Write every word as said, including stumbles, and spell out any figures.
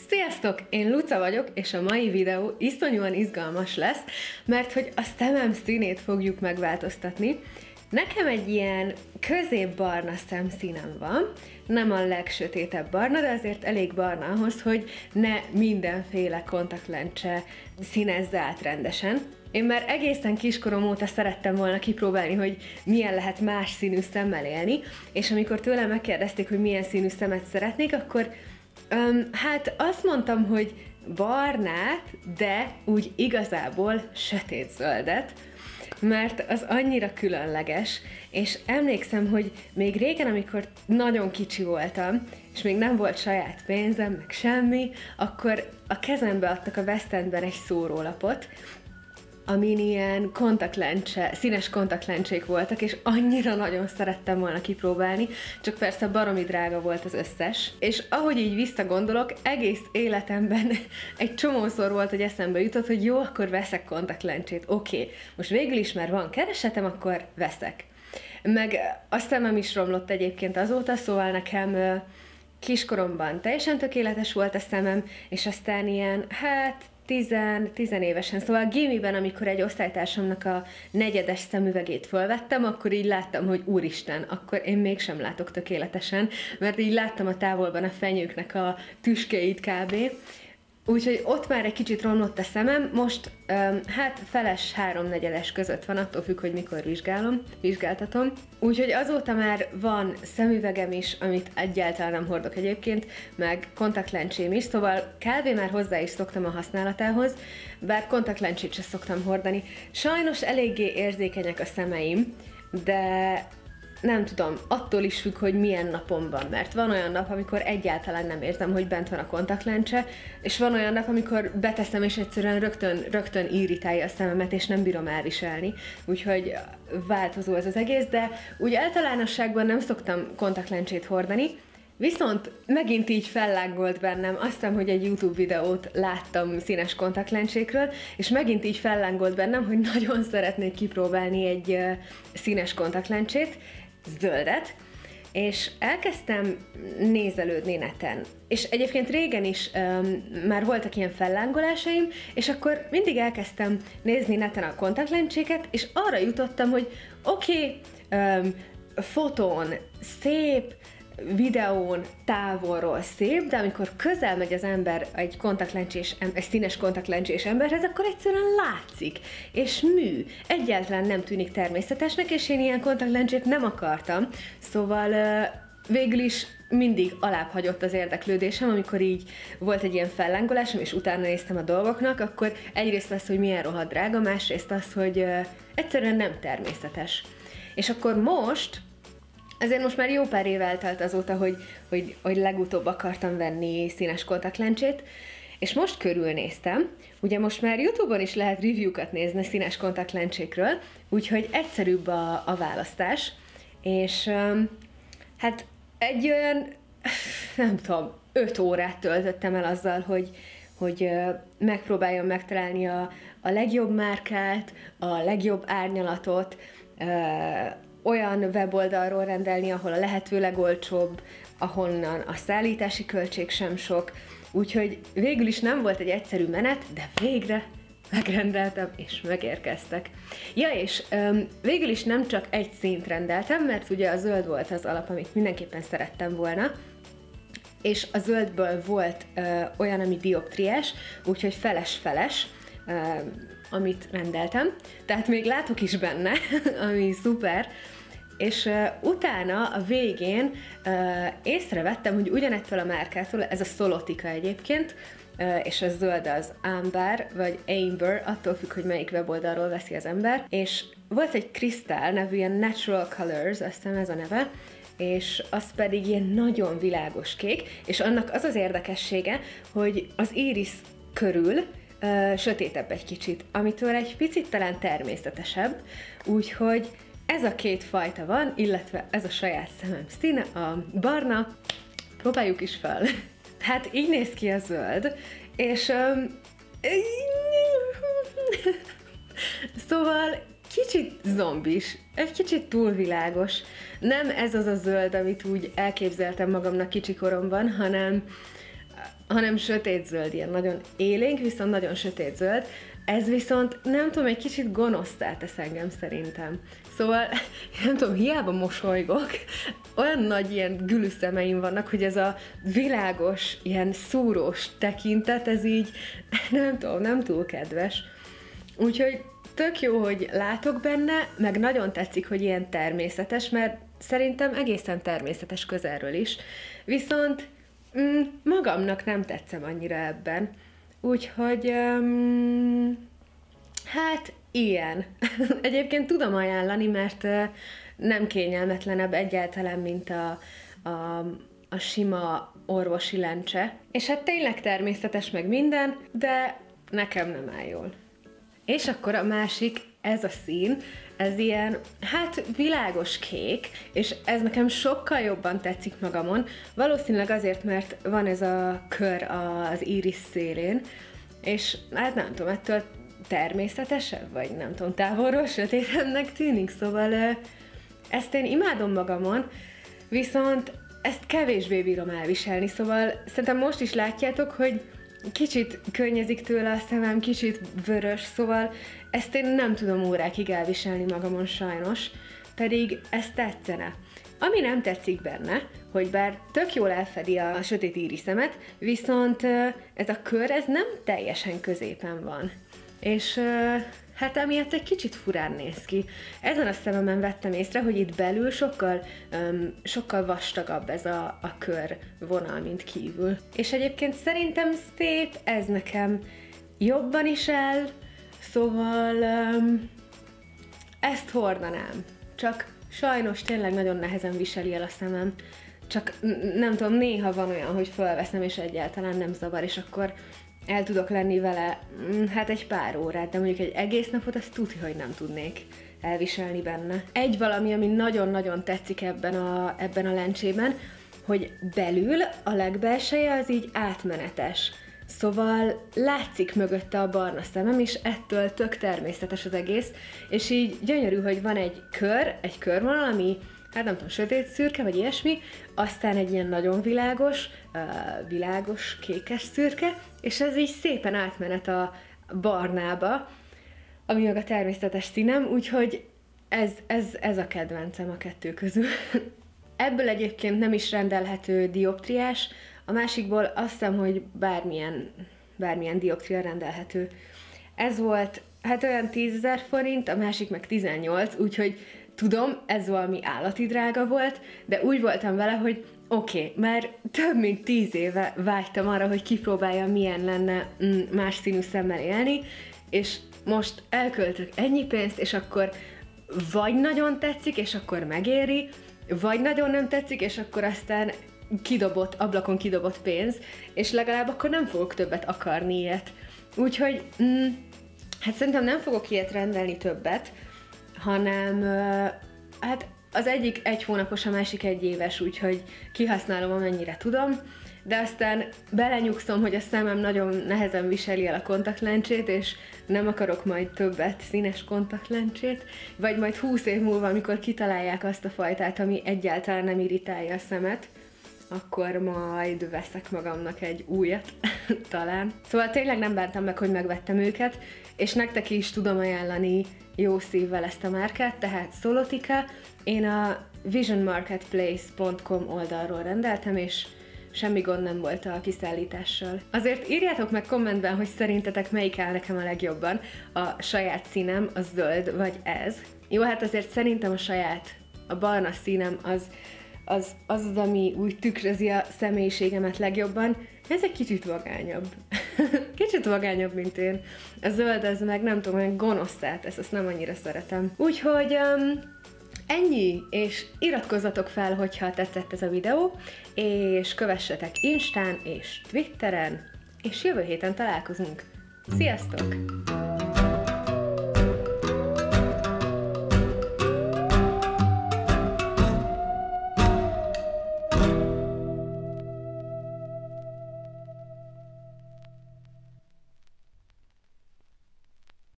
Sziasztok! Én Luca vagyok, és a mai videó iszonyúan izgalmas lesz, mert hogy a szemem színét fogjuk megváltoztatni. Nekem egy ilyen középbarna szemszínem van, nem a legsötétebb barna, de azért elég barna ahhoz, hogy ne mindenféle kontaktlencse színezze át rendesen. Én már egészen kiskorom óta szerettem volna kipróbálni, hogy milyen lehet más színű szemmel élni, és amikor tőlem megkérdezték, hogy milyen színű szemet szeretnék, akkor um, hát azt mondtam, hogy barnát, de úgy igazából sötétzöldet, mert az annyira különleges, és emlékszem, hogy még régen, amikor nagyon kicsi voltam, és még nem volt saját pénzem, meg semmi, akkor a kezembe adtak a West Endben egy szórólapot, amin ilyen kontaktlencse, színes kontaktlencsék voltak, és annyira nagyon szerettem volna kipróbálni, csak persze baromi drága volt az összes. És ahogy így visszagondolok, egész életemben egy csomószor volt, hogy eszembe jutott, hogy jó, akkor veszek kontaktlencsét, oké, okay. Most végül is már van keresetem, akkor veszek. Meg a szemem is romlott egyébként azóta, szóval nekem kiskoromban teljesen tökéletes volt a szemem, és aztán ilyen, hát Tizen, tizenévesen, szóval a gimiben, amikor egy osztálytársamnak a negyedes szemüvegét fölvettem, akkor így láttam, hogy úristen, akkor én mégsem látok tökéletesen, mert így láttam a távolban a fenyőknek a tüskéit kb. Úgyhogy ott már egy kicsit romlott a szemem, most um, hát feles háromnegyedes között van, attól függ, hogy mikor vizsgálom, vizsgáltatom. Úgyhogy azóta már van szemüvegem is, amit egyáltalán nem hordok egyébként, meg kontaktlencsém is, szóval kb. Már hozzá is szoktam a használatához, bár kontaktlencsét sem szoktam hordani. Sajnos eléggé érzékenyek a szemeim, de nem tudom, attól is függ, hogy milyen napom van, mert van olyan nap, amikor egyáltalán nem érzem, hogy bent van a kontaktlencse, és van olyan nap, amikor beteszem, és egyszerűen rögtön, rögtön irritálja a szememet, és nem bírom elviselni. Úgyhogy változó ez az egész, de úgy általánosságban nem szoktam kontaktlencsét hordani, viszont megint így fellángolt bennem, azt hiszem, hogy egy YouTube videót láttam színes kontaktlencsékről, és megint így fellángolt bennem, hogy nagyon szeretnék kipróbálni egy uh, színes kontaktlencsét, zöldet, és elkezdtem nézelődni neten. És egyébként régen is um, már voltak ilyen fellángolásaim, és akkor mindig elkezdtem nézni neten a kontaktlencséket, és arra jutottam, hogy oké, okay, um, fotón szép, videón távolról szép, de amikor közel megy az ember egy kontaktlencsés, egy színes kontaktlencsés emberhez, akkor egyszerűen látszik, és mű. Egyáltalán nem tűnik természetesnek, és én ilyen kontaktlencsét nem akartam, szóval végül is mindig alább hagyott az érdeklődésem, amikor így volt egy ilyen fellángolásom, és utána néztem a dolgoknak, akkor egyrészt az, hogy milyen rohadt drága, másrészt az, hogy egyszerűen nem természetes. És akkor most Ezért most már jó pár év eltelt azóta, hogy, hogy, hogy legutóbb akartam venni színes kontaktlencsét, és most körülnéztem, ugye most már YouTube-on is lehet review-kat nézni színes kontaktlencsékről, úgyhogy egyszerűbb a, a választás, és um, hát egy olyan, nem tudom, öt órát töltöttem el azzal, hogy, hogy uh, megpróbáljam megtalálni a, a legjobb márkát, a legjobb árnyalatot, uh, olyan weboldalról rendelni, ahol a lehető legolcsóbb, ahonnan a szállítási költség sem sok, úgyhogy végül is nem volt egy egyszerű menet, de végre megrendeltem, és megérkeztek. Ja, és um, végül is nem csak egy színt rendeltem, mert ugye a zöld volt az alap, amit mindenképpen szerettem volna, és a zöldből volt uh, olyan, ami dioptriás, úgyhogy feles-feles, uh, amit rendeltem, tehát még látok is benne, ami szuper, és uh, utána a végén uh, észrevettem, hogy ugyanettől a márkától, ez a Solotica egyébként, uh, és a zöld az Amber, vagy Amber, attól függ, hogy melyik weboldalról veszi az ember, és volt egy Crystal nevű ilyen Natural Colors, azt hiszem ez a neve, és az pedig ilyen nagyon világos kék, és annak az az érdekessége, hogy az iris körül Uh, sötétebb egy kicsit, amitől egy picit talán természetesebb, úgyhogy ez a két fajta van, illetve ez a saját szemem színe, a barna, próbáljuk is fel. Hát így néz ki a zöld, és um, szóval kicsit zombis, egy kicsit túlvilágos. Nem ez az a zöld, amit úgy elképzeltem magamnak kicsikoromban, hanem hanem sötétzöld, ilyen nagyon élénk, viszont nagyon sötétzöld. Ez viszont, nem tudom, egy kicsit gonosztá tesz engem szerintem. Szóval, nem tudom, hiába mosolygok, olyan nagy ilyen gülüszemeim vannak, hogy ez a világos, ilyen szúrós tekintet, ez így, nem tudom, nem túl kedves. Úgyhogy tök jó, hogy látok benne, meg nagyon tetszik, hogy ilyen természetes, mert szerintem egészen természetes közelről is. Viszont mm, magamnak nem tetszem annyira ebben. Úgyhogy, um, hát ilyen. Egyébként tudom ajánlani, mert uh, nem kényelmetlenebb egyáltalán, mint a, a, a sima orvosi lencse. És hát tényleg természetes meg minden, de nekem nem áll jól. És akkor a másik, ez a szín, ez ilyen, hát világos kék, és ez nekem sokkal jobban tetszik magamon, valószínűleg azért, mert van ez a kör az íris szélén, és hát nem tudom, ettől természetesebb, vagy nem tudom, távolról sötétebbnek tűnik, szóval ezt én imádom magamon, viszont ezt kevésbé bírom elviselni, szóval szerintem most is látjátok, hogy kicsit könnyezik tőle a szemem, kicsit vörös, szóval ezt én nem tudom órákig elviselni magamon sajnos, pedig ez tetszene. Ami nem tetszik benne, hogy bár tök jól elfedi a sötét íriszemet, viszont ez a kör, ez nem teljesen középen van. És hát emiatt egy kicsit furán néz ki. Ezen a szememen vettem észre, hogy itt belül sokkal, um, sokkal vastagabb ez a, a kör vonal, mint kívül. És egyébként szerintem szép, ez nekem jobban is el, szóval um, ezt hordanám. Csak sajnos tényleg nagyon nehezen viseli el a szemem. Csak nem tudom, néha van olyan, hogy felveszem, és egyáltalán nem zavar, és akkor el tudok lenni vele, hát egy pár órát, de mondjuk egy egész napot, azt tudja, hogy nem tudnék elviselni benne. Egy valami, ami nagyon-nagyon tetszik ebben a, ebben a lencsében, hogy belül a legbelseje az így átmenetes. Szóval látszik mögötte a barna szemem, és ettől tök természetes az egész, és így gyönyörű, hogy van egy kör, egy körvonal, ami hát nem tudom, sötét szürke, vagy ilyesmi, aztán egy ilyen nagyon világos, uh, világos kékes szürke, és ez így szépen átmenet a barnába, ami meg a természetes színem, úgyhogy ez, ez, ez a kedvencem a kettő közül. Ebből egyébként nem is rendelhető dioptriás, a másikból azt hiszem, hogy bármilyen, bármilyen dioptria rendelhető. Ez volt hát olyan tízezer forint, a másik meg tizennyolc, úgyhogy tudom, ez valami állati drága volt, de úgy voltam vele, hogy oké, okay, már több mint tíz éve vágytam arra, hogy kipróbáljam, milyen lenne mm, más színű szemmel élni, és most elköltök ennyi pénzt, és akkor vagy nagyon tetszik, és akkor megéri, vagy nagyon nem tetszik, és akkor aztán kidobott, ablakon kidobott pénz, és legalább akkor nem fogok többet akarni ilyet. Úgyhogy, mm, hát szerintem nem fogok ilyet rendelni többet, hanem hát az egyik egy hónapos, a másik egy éves, úgyhogy kihasználom, amennyire tudom, de aztán belenyugszom, hogy a szemem nagyon nehezen viseli el a kontaktlencsét, és nem akarok majd többet színes kontaktlencsét, vagy majd húsz év múlva, amikor kitalálják azt a fajtát, ami egyáltalán nem irritálja a szemet, akkor majd veszek magamnak egy újat, talán. Szóval tényleg nem bántam meg, hogy megvettem őket, és nektek is tudom ajánlani jó szívvel ezt a márkát, tehát Solotica. Én a vision marketplace pont com oldalról rendeltem, és semmi gond nem volt a kiszállítással. Azért írjátok meg kommentben, hogy szerintetek melyik áll nekem a legjobban, a saját színem, a zöld, vagy ez. Jó, hát azért szerintem a saját, a barna színem az az, az, az, ami úgy tükrözi a személyiségemet legjobban. Ez egy kicsit vagányabb. Kicsit vagányabb, mint én. A zöld az meg nem tudom, olyan gonoszát, ezt azt nem annyira szeretem. Úgyhogy um, ennyi, és iratkozzatok fel, hogyha tetszett ez a videó, és kövessetek Instán és Twitteren, és jövő héten találkozunk. Sziasztok!